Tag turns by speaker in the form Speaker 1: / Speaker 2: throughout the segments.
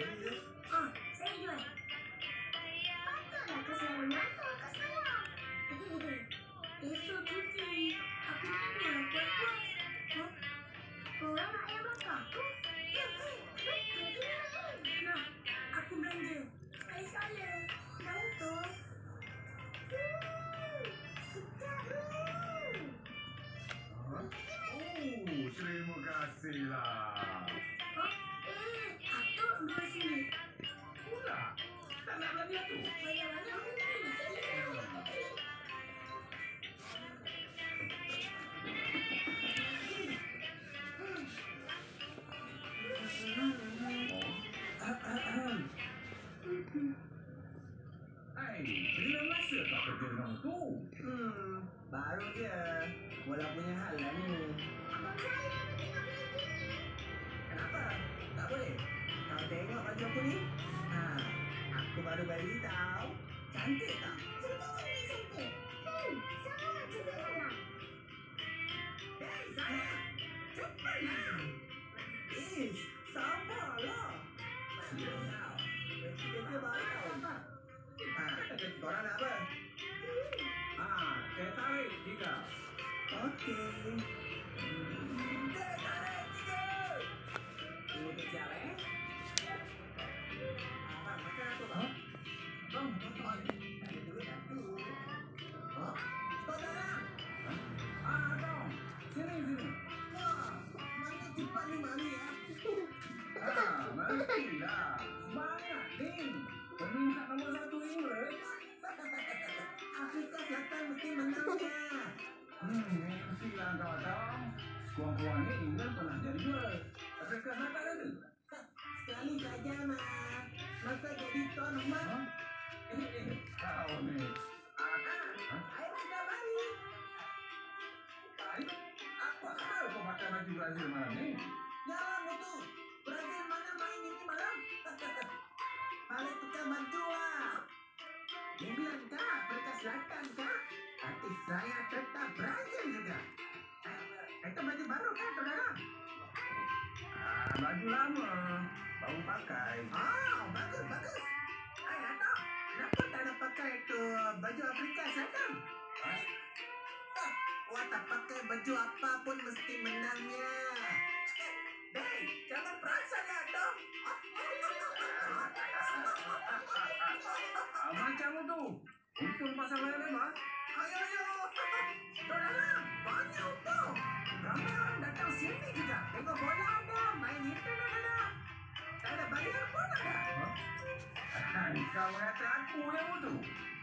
Speaker 1: Oh, saya jual. Patutlah kau selalu mengantar kat saya. Esok cuti. Aku tidurlah puas-puas. Huh? Korang nak ayam bakar? Nah, aku belanja. Sekali-sekala. Dah untung. Sedap.
Speaker 2: Terima kasihlah.
Speaker 1: Atuk dua sini.
Speaker 2: Pula, tak nak belanja tu.
Speaker 1: Banyak-banyak mungkin.
Speaker 2: Hai, bila masa kau kerja dengan tu?
Speaker 3: Baru je. Bola punya hal lah ni.
Speaker 1: Abang saya nak tengok video ni.
Speaker 3: Kenapa? Tak boleh. Kau tengok baju aku ni? Aku baru beli tau. Cantik tak?
Speaker 1: Cantik. Sama juga lah.
Speaker 3: Hei, saya! Cepatlah! Sabarlah! Tahu. Kerja baru tau. Korang nak apa?
Speaker 2: Teh tarik 3.
Speaker 3: Okey. Teh tarik 3! Ini kejap Abang, makan apa bang? Bang, makan. Tak ada duit dah tu. Kau dalam?
Speaker 2: Abang, sini.
Speaker 3: Wah, mana cepat ni mami ya?
Speaker 2: Mestilah. Semangat ni. Peminat nombor 1 England.
Speaker 3: Afrika Selatan mesti menangnya.
Speaker 2: Mestilah kau tahu. Sekurang-kurangnya England pernah jadi juara. Afrika Selatan ada?
Speaker 3: Sekali saja, Ma. Masa jadi tuan rumah?
Speaker 2: Kau ni.
Speaker 3: Air dah balik.
Speaker 2: Apa hal kau pakai baju Brazil malam ni?
Speaker 3: Jangan itu. Brazil mana main ini malam? Balik tukar baju lah. England kah? Afrika Selatan kah? Hati saya tetap Brazil juga. Itu baju baru kan, saudara?
Speaker 2: Baju lama. Baru pakai.
Speaker 3: Bagus. Dato', kenapa tak nak pakai itu baju Afrika Selatan? Wah, tak pakai baju apapun mesti menangnya. Hey, jangan perasan ya, Dato'.
Speaker 2: Macam tu. Untung pasal layar lebar.
Speaker 3: Ayo. Saudara, banyak untung. Ramai orang datang sini juga. Tengok bola ada, main internet ada. Tak ada bayar pun ada.
Speaker 2: Kau kata aku yang tu.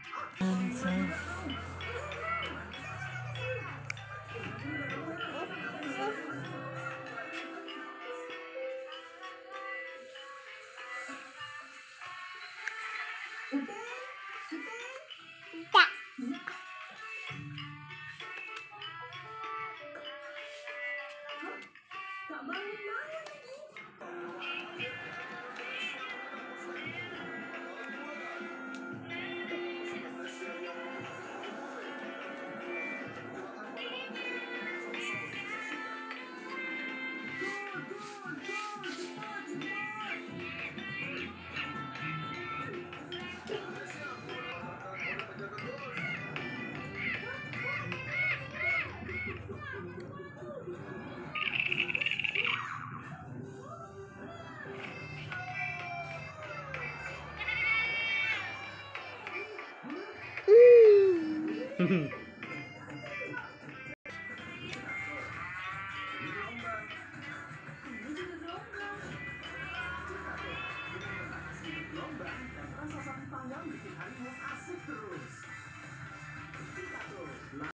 Speaker 1: Tak bangun-bangun lagi.
Speaker 3: Rasa sapi panggang bikin harimu asik terus.